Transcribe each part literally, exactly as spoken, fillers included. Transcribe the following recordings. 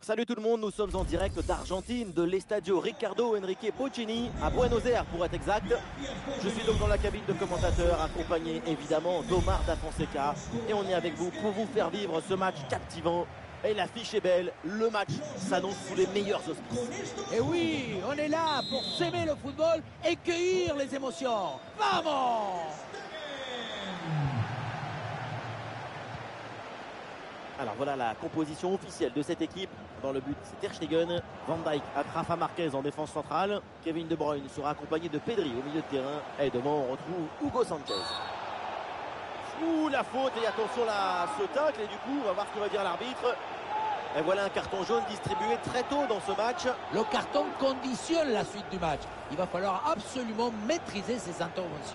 Salut tout le monde, nous sommes en direct d'Argentine, de l'Estadio Ricardo Enrique Bocchini, à Buenos Aires pour être exact. Je suis donc dans la cabine de commentateurs, accompagné évidemment d'Omar Da Fonseca. Et on est avec vous pour vous faire vivre ce match captivant. Et l'affiche est belle, le match s'annonce sous les meilleurs auspices. Et oui, on est là pour s'aimer le football et cueillir les émotions. Vamos! Alors voilà la composition officielle de cette équipe. Dans le but, c'est Ter Stegen. Van Dijk à Rafa Marquez en défense centrale. Kevin De Bruyne sera accompagné de Pedri au milieu de terrain. Et devant, on retrouve Hugo Sanchez. Ouh, la faute et attention là, ce tacle. Et du coup, on va voir ce que va dire l'arbitre. Et voilà un carton jaune distribué très tôt dans ce match. Le carton conditionne la suite du match. Il va falloir absolument maîtriser ses interventions.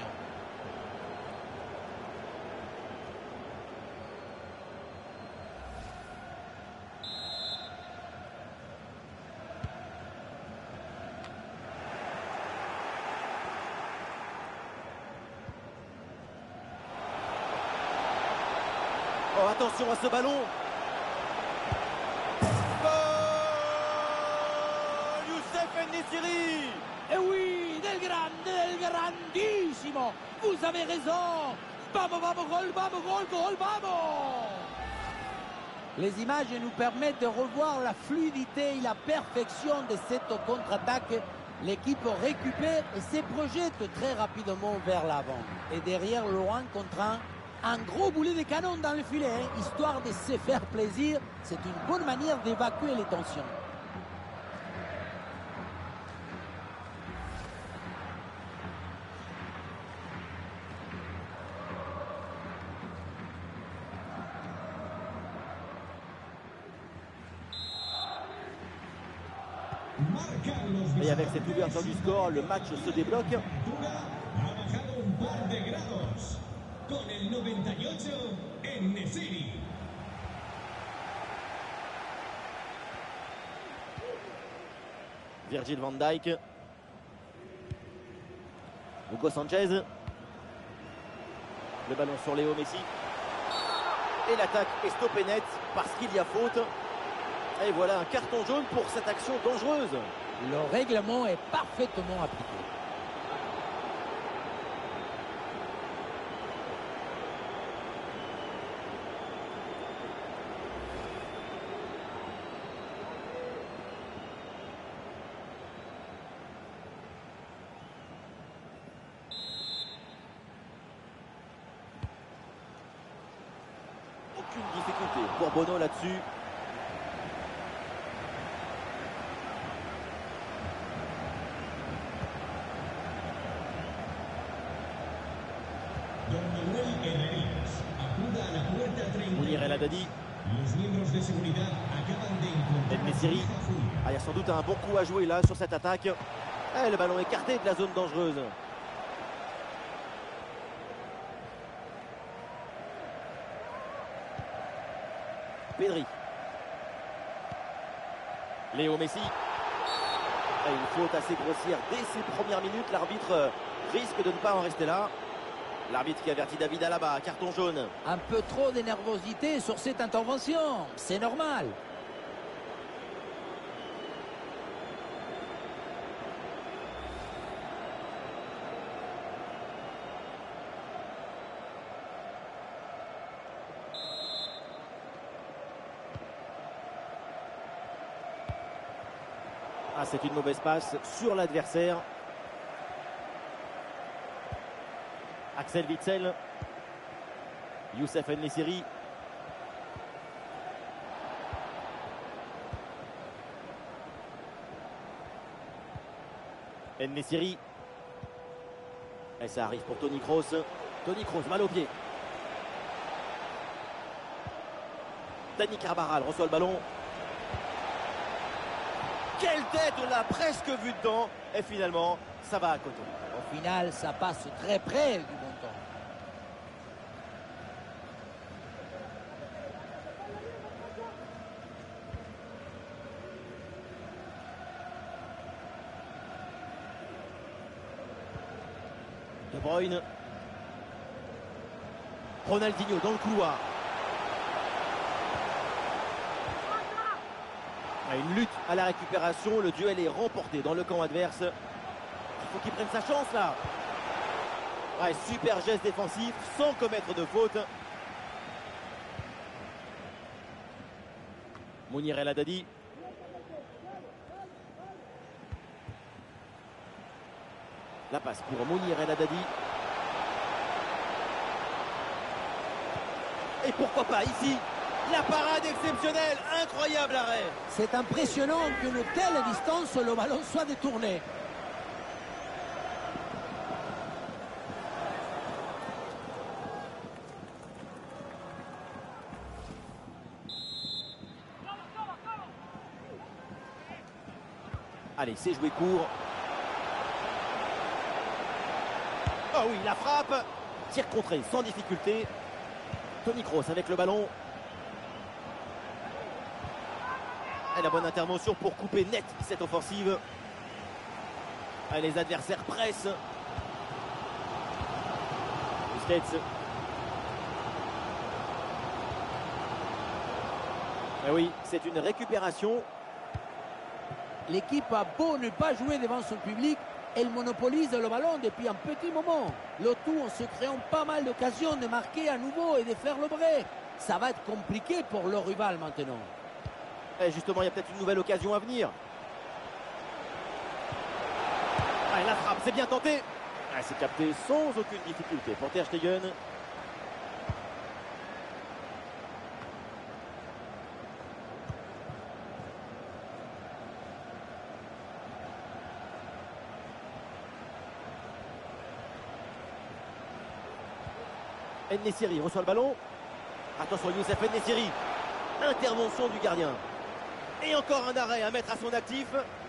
Oh, attention à ce ballon. Oh, Youssef En-Nesyri. Et oui, del grande, del grandissimo. Vous avez raison. Vamos, vamos, gol, vamos, gol, gol, vamos. Les images nous permettent de revoir la fluidité et la perfection de cette contre-attaque. L'équipe récupère et se projette très rapidement vers l'avant. Et derrière, loin contre un, un gros boulet de canon dans le filet, hein, histoire de se faire plaisir. C'est une bonne manière d'évacuer les tensions. Et avec cette ouverture du score, le match se débloque. Virgil van Dijk. Hugo Sanchez. Le ballon sur Léo Messi. Et l'attaque est stoppée net parce qu'il y a faute. Et voilà un carton jaune pour cette action dangereuse. Le règlement est parfaitement appliqué. Aucune difficulté pour Bono là-dessus. Mounir El Haddadi. En-Nesyri. Ah, il y a sans doute un bon coup à jouer là sur cette attaque. Et le ballon écarté de la zone dangereuse. Pedri. Léo Messi. Et une faute assez grossière dès ses premières minutes. L'arbitre risque de ne pas en rester là. L'arbitre qui avertit David Alaba, carton jaune. Un peu trop de nervosité sur cette intervention, c'est normal. Ah, c'est une mauvaise passe sur l'adversaire. Axel Witsel. Youssef En-Nesyri. En-Nesyri. Et ça arrive pour Toni Kroos. Toni Kroos, mal au pied. Dani Carvajal reçoit le ballon. Quelle tête, on l'a presque vu dedans. Et finalement, ça va à côté. Au final, ça passe très près du bon temps. De Bruyne. Ronaldinho dans le couloir. Une lutte à la récupération, le duel est remporté dans le camp adverse. Il faut qu'il prenne sa chance là. Ouais, super geste défensif sans commettre de faute. Mounir El Haddadi. La passe pour Mounir El Haddadi. Et pourquoi pas ici, la parade exceptionnelle, incroyable arrêt. C'est impressionnant qu'une telle distance, le ballon soit détourné. Allez, c'est joué court. Oh oui, la frappe. Tir contré sans difficulté. Toni Kroos avec le ballon. Et la bonne intervention pour couper net cette offensive. Et les adversaires pressent. Busquets. Et oui, c'est une récupération. L'équipe a beau ne pas jouer devant son public, elle monopolise le ballon depuis un petit moment. Le tout en se créant pas mal d'occasions de marquer à nouveau et de faire le break. Ça va être compliqué pour le rival maintenant. Et justement, il y a peut-être une nouvelle occasion à venir. Ah, la frappe, c'est bien tenté. Ah, c'est capté sans aucune difficulté pour Ter Stegen. En-Nesyri reçoit le ballon. Attention, Youssef En-Nesyri. Intervention du gardien. Et encore un arrêt à mettre à son actif.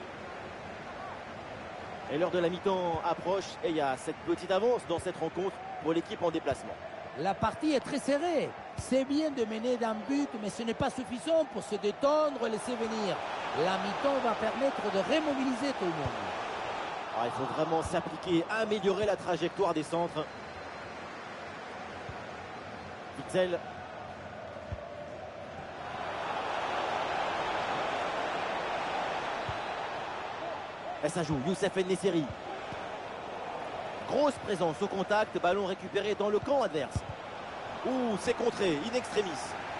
Et l'heure de la mi-temps approche. Et il y a cette petite avance dans cette rencontre pour l'équipe en déplacement. La partie est très serrée. C'est bien de mener d'un but, mais ce n'est pas suffisant pour se détendre et laisser venir. La mi-temps va permettre de remobiliser tout le monde. Alors, il faut vraiment s'appliquer à améliorer la trajectoire des centres. Witsel. Et ça joue, Youssef En-Nesyri. Grosse présence au contact, ballon récupéré dans le camp adverse. Ouh, c'est contré, in extremis.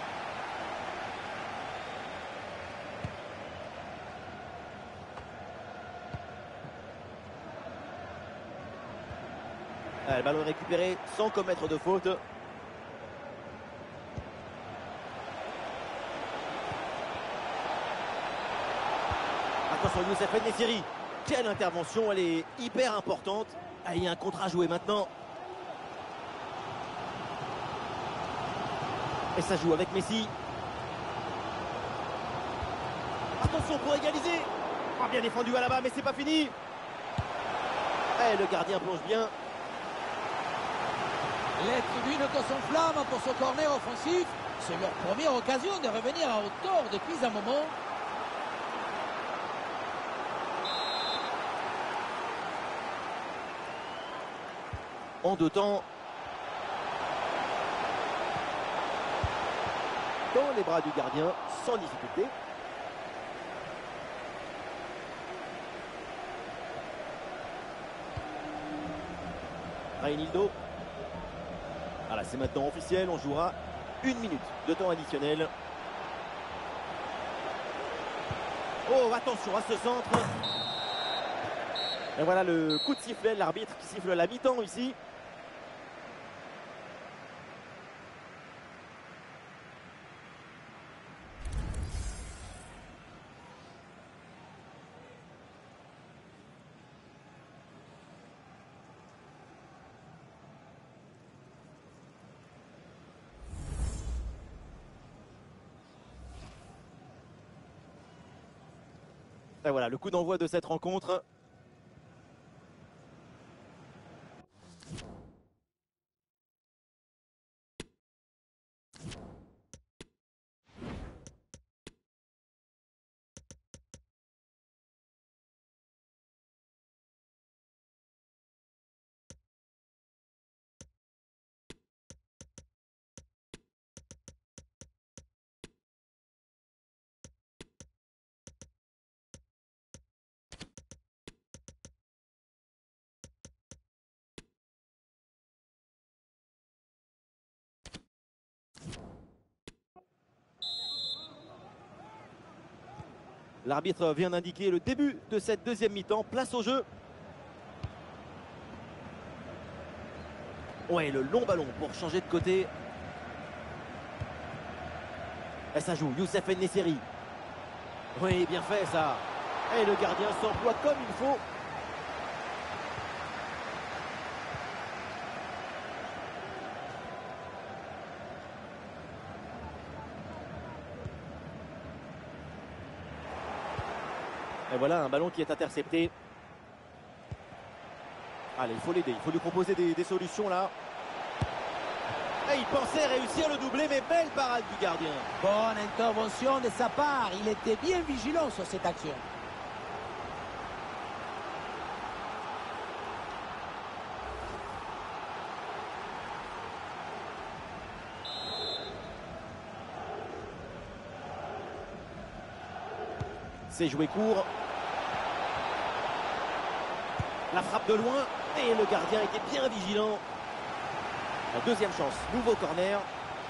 Ah, le ballon récupéré sans commettre de faute. Attention, Youssef En-Nesyri. Quelle intervention, elle est hyper importante. Ah, il y a un contre à jouer maintenant. Et ça joue avec Messi. Attention pour égaliser. Oh, bien défendu à la bas, mais c'est pas fini. Et le gardien plonge bien. Les tribunes que s'enflamment pour ce corner offensif. C'est leur première occasion de revenir à hauteur depuis un moment. En deux temps. Dans les bras du gardien, sans difficulté. Reinildo. Voilà, c'est maintenant officiel, on jouera une minute de temps additionnel. Oh, attention à ce centre. Et voilà le coup de sifflet, l'arbitre qui siffle la mi-temps ici. Et voilà le coup d'envoi de cette rencontre. L'arbitre vient d'indiquer le début de cette deuxième mi-temps. Place au jeu. Ouais, le long ballon pour changer de côté. Et ça joue, Youssef En-Nesyri. Oui, bien fait ça. Et le gardien s'emploie comme il faut. Et voilà un ballon qui est intercepté. Allez, il faut l'aider, il faut lui proposer des, des solutions là. Et il pensait réussir le doublé, mais belle parade du gardien. Bonne intervention de sa part, il était bien vigilant sur cette action. C'est joué court. La frappe de loin. Et le gardien était bien vigilant. La deuxième chance. Nouveau corner.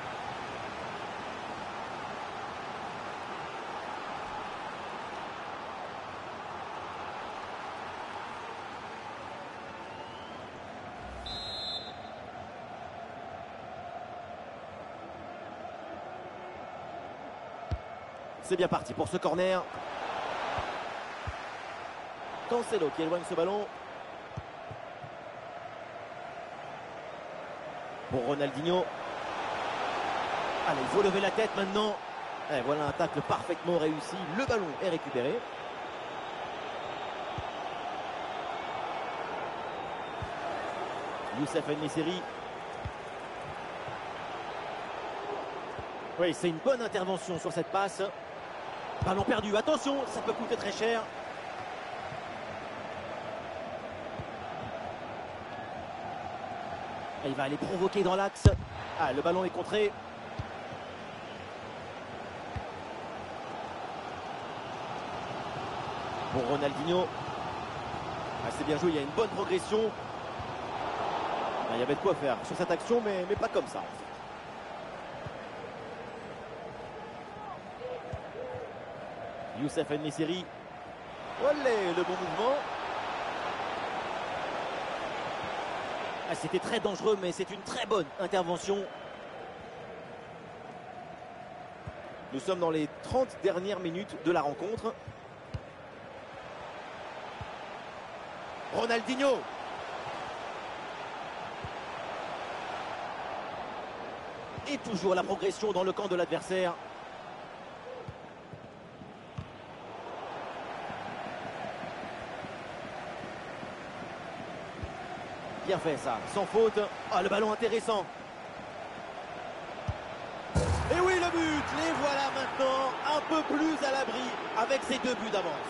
C'est bien parti pour ce corner. Cancelo qui éloigne ce ballon. Pour Ronaldinho. Allez, il faut lever la tête maintenant. Et voilà un tacle parfaitement réussi. Le ballon est récupéré. Youssef En-Nesyri. Oui, c'est une bonne intervention sur cette passe. Ballon perdu. Attention, ça peut coûter très cher. Et il va aller provoquer dans l'axe. Ah, le ballon est contré. Pour Ronaldinho. Ah, c'est bien joué, il y a une bonne progression. Ah, il y avait de quoi faire sur cette action, mais, mais pas comme ça. Youssef En-Nesyri. Olé, le bon mouvement. Ah, c'était très dangereux, mais c'est une très bonne intervention. Nous sommes dans les trente dernières minutes de la rencontre. Ronaldinho. Et toujours la progression dans le camp de l'adversaire. Bien fait ça, sans faute. Ah, le ballon intéressant. Et oui, le but. Les voilà maintenant un peu plus à l'abri avec ces deux buts d'avance.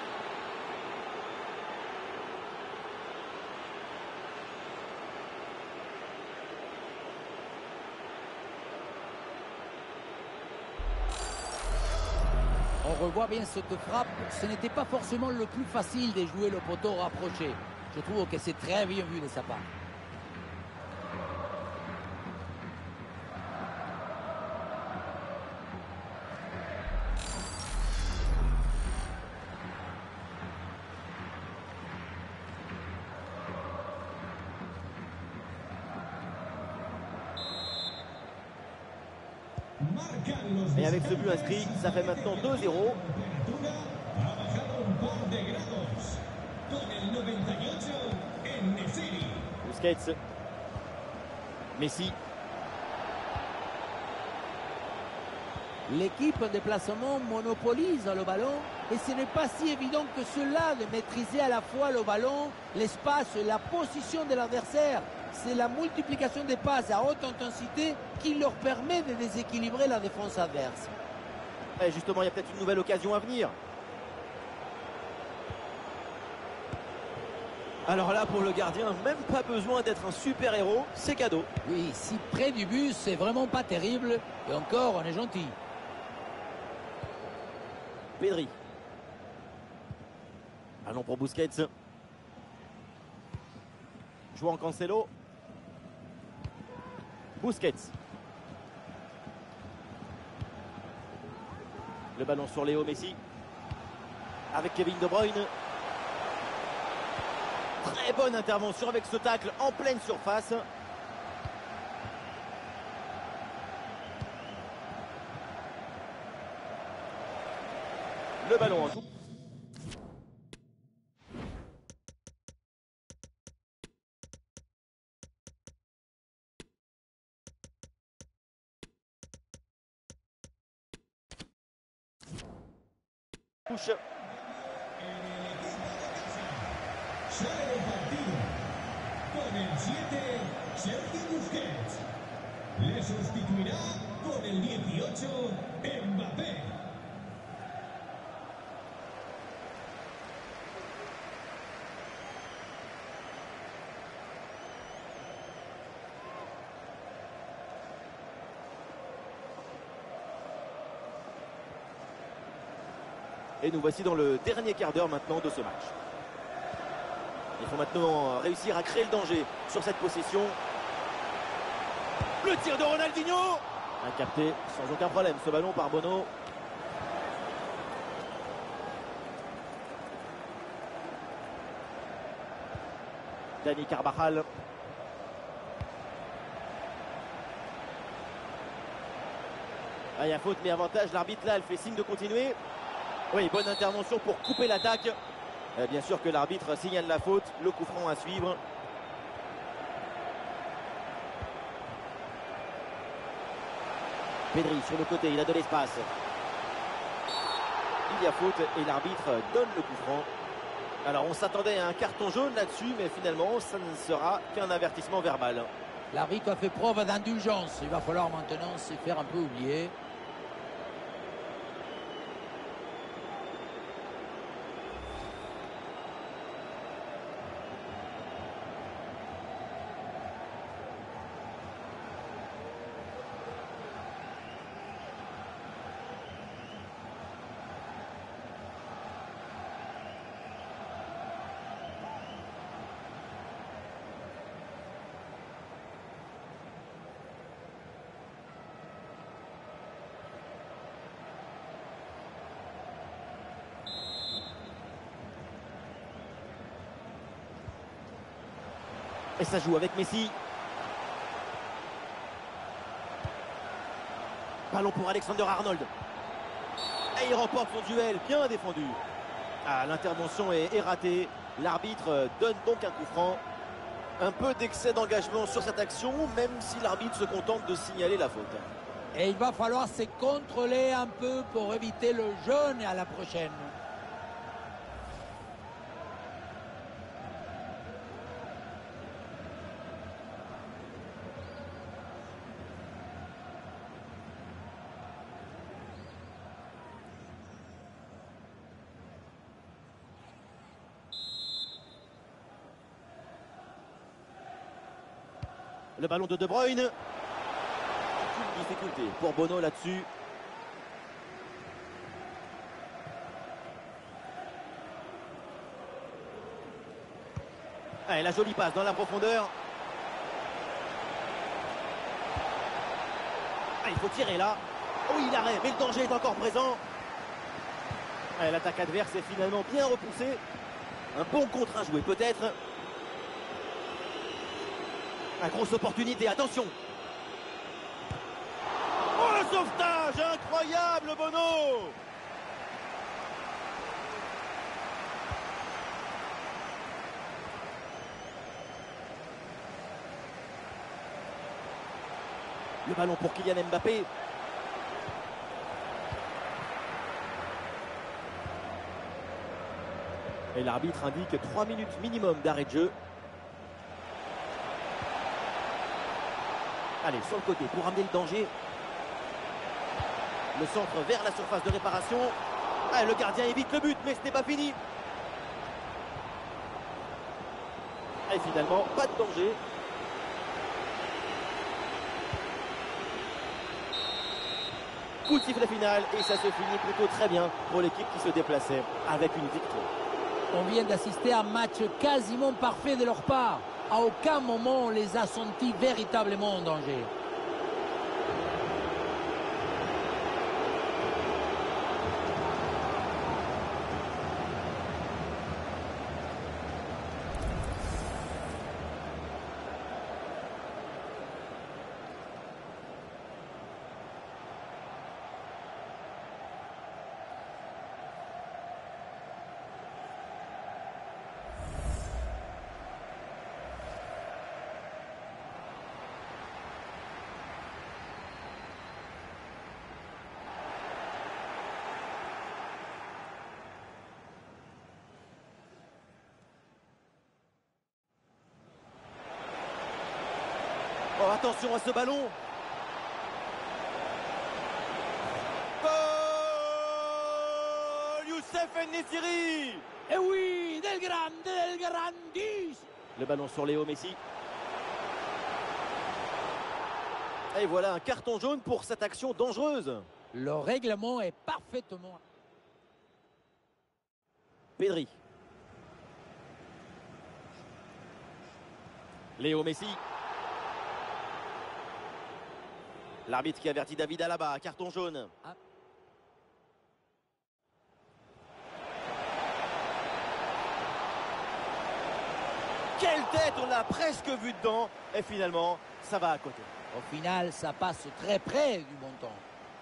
On revoit bien cette frappe. Ce n'était pas forcément le plus facile de jouer le poteau rapproché. Je trouve que c'est très bien vu de sa part. Et avec ce but inscrit, ça fait maintenant deux zéro. Busquets. Messi. L'équipe en déplacement monopolise le ballon et ce n'est pas si évident que cela de maîtriser à la fois le ballon, l'espace et la position de l'adversaire. C'est la multiplication des passes à haute intensité qui leur permet de déséquilibrer la défense adverse. Et justement, il y a peut-être une nouvelle occasion à venir. Alors là, pour le gardien, même pas besoin d'être un super-héros, c'est cadeau. Oui, si près du but, c'est vraiment pas terrible. Et encore, on est gentil. Pedri. Allons pour Busquets. Jouant Cancelo. Busquets. Le ballon sur Léo Messi. avec Kevin De Bruyne. Très bonne intervention avec ce tacle en pleine surface. Le ballon en tout. Touche. Sale del partido con el siete, Sergio Busquets. Le sustituirá con el dieciocho, Mbappé. Et nous voici dans le dernier quart d'heure maintenant de ce match. Il faut maintenant réussir à créer le danger sur cette possession. Le tir de Ronaldinho. A capté sans aucun problème ce ballon par Bono. Dani Carvajal. Ah, il y a faute mais avantage. L'arbitre là, elle fait signe de continuer. Oui, bonne intervention pour couper l'attaque. Bien sûr que l'arbitre signale la faute, le coup franc à suivre. Pedri sur le côté, il a de l'espace. Il y a faute et l'arbitre donne le coup franc. Alors on s'attendait à un carton jaune là-dessus, mais finalement ça ne sera qu'un avertissement verbal. L'arbitre a fait preuve d'indulgence. Il va falloir maintenant se faire un peu oublier. Et ça joue avec Messi. Ballon pour Alexander Arnold. Et il remporte son duel, bien défendu. Ah, l'intervention est, est ratée. L'arbitre donne donc un coup franc. Un peu d'excès d'engagement sur cette action, même si l'arbitre se contente de signaler la faute. Et il va falloir se contrôler un peu pour éviter le jaune à la prochaine. Le ballon de De Bruyne. Aucune difficulté pour Bono là-dessus. Ah, et la jolie passe dans la profondeur. Ah, il faut tirer là. Oh, il arrête, mais le danger est encore présent. Ah, l'attaque adverse est finalement bien repoussée. Un bon contre à jouer peut-être. Une grosse opportunité, attention. Oh, le sauvetage, incroyable Bono. Le ballon pour Kylian Mbappé. Et l'arbitre indique trois minutes minimum d'arrêt de jeu. Allez, sur le côté pour amener le danger. Le centre vers la surface de réparation. Ah, le gardien évite le but, mais ce n'est pas fini. Et finalement, pas de danger. Coup de sifflet final et ça se finit plutôt très bien pour l'équipe qui se déplaçait avec une victoire. On vient d'assister à un match quasiment parfait de leur part. À aucun moment on les a sentis véritablement en danger. Oh, attention à ce ballon. Goal, Youssef En-Nesyri. Et oui, del grande, del grandissimo. Le ballon sur Léo Messi. Et voilà un carton jaune pour cette action dangereuse. Le règlement est parfaitement... Pedri. Léo Messi. L'arbitre qui avertit David Alaba, carton jaune. Ah. Quelle tête, on l'a presque vu dedans. Et finalement, ça va à côté. Au final, ça passe très près du bon temps.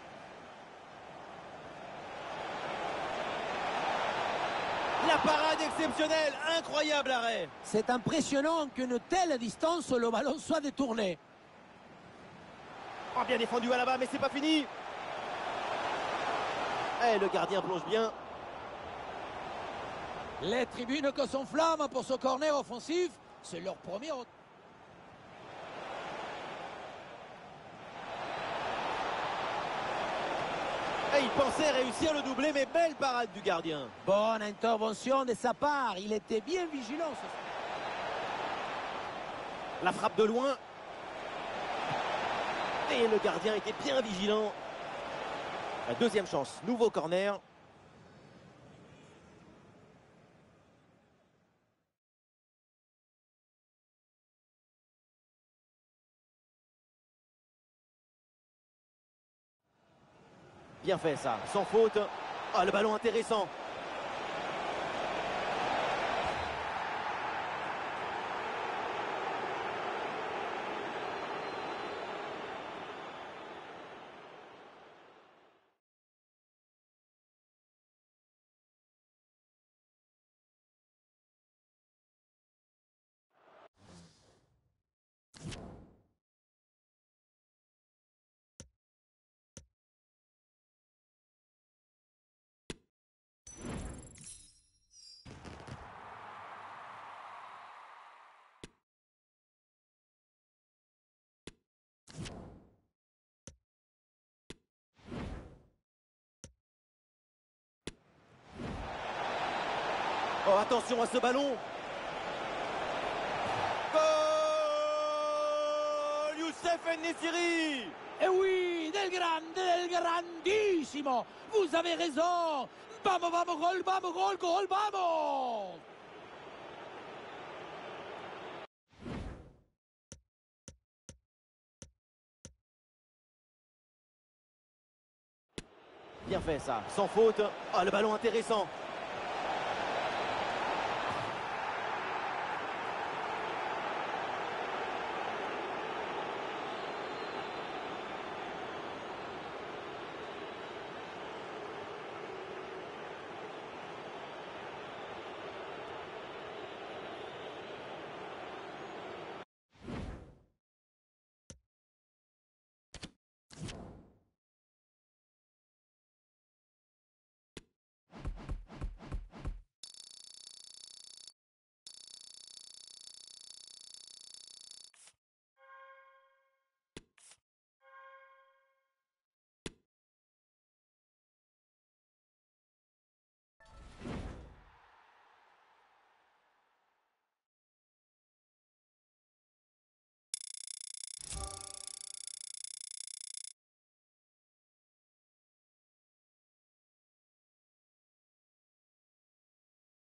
La parade exceptionnelle, incroyable arrêt. C'est impressionnant qu'une telle distance, le ballon soit détourné. Oh, bien défendu à là-bas, mais c'est pas fini. Et le gardien plonge bien. Les tribunes que s'enflamment pour ce corner offensif, c'est leur premier... Et il pensait réussir le doublé, mais belle parade du gardien. Bonne intervention de sa part, il était bien vigilant. La frappe de loin. Et le gardien était bien vigilant. La deuxième chance, nouveau corner. Bien fait ça, sans faute. Ah, le ballon intéressant. Oh, attention à ce ballon. Goal, Youssef En-Nesyri. Et oui, del grande, del grandissimo. Vous avez raison. Vamos, vamos, gol, vamos, gol, gol, vamos. Bien fait ça, sans faute. Ah, le ballon intéressant.